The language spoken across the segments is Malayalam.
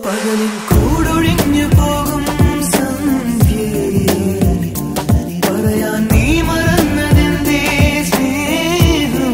പകലിൻ കൂടൊഴിഞ്ഞു പോകും സന്ധ്യേ പറയാൻ നീ മറന്നതെന്തേ സ്നേഹം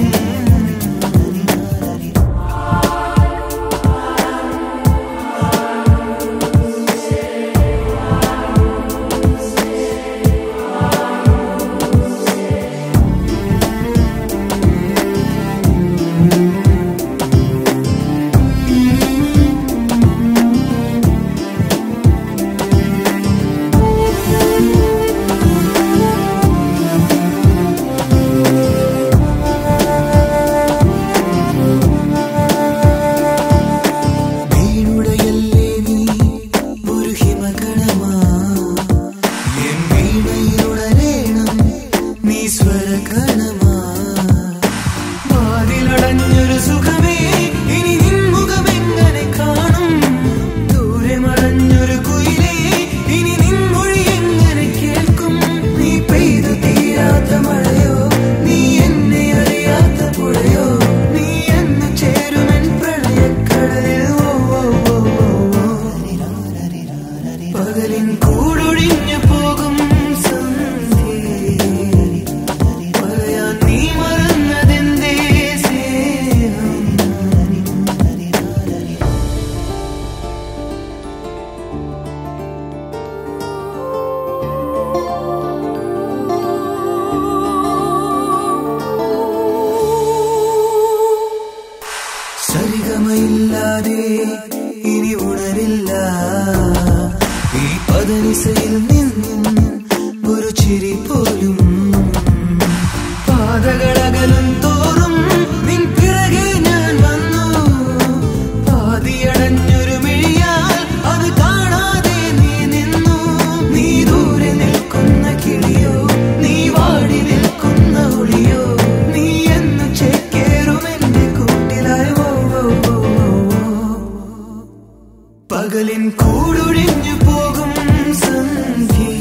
വാതിലടഞ്ഞൊരു സുഖമേ ഇനി നിൻ മുഖമെങ്ങനെ കാണും ദൂരെ മറഞ്ഞൊരു കുയിലേ ഇനി നിൻ മൊഴി എങ്ങനെ കേൾക്കും നീ പെയ്തു തീരാത്ത മഴയോ നീ എന്നെ അറിയാത്ത പുഴയോ നീ എന്ന് ചേരുമെൻ പ്രളയക്കടലിൽ പകലിൻ കൂടൊഴിഞ്ഞു പോകും സന്ധ്യേ പറയാൻ നീ മറന്നതെന്തേ സ്നേഹം സരിഗമയില്ലാതെ ഇനി ഉണരില്ല ഈ പദനിസയിൽ നിന്നും ഒരു ചിരി പോലും പാതകളകലും തോറും നിൻ പിറകെ ഞാൻ വന്നു പാതിയടഞ്ഞൊരു മിഴിയാൽ അത് കാണാതെ നീ നിന്നു നീ ദൂരെ നിൽക്കുന്ന കിളിയോ നീ വാടി നിൽക്കുന്ന ഒളിയോ നീ എന്ന് ചേക്കേറും എന്റെ കൂട്ടിലായോ പകലിൻ കൂടൊഴിഞ്ഞു പോകും സന്ധ്യേ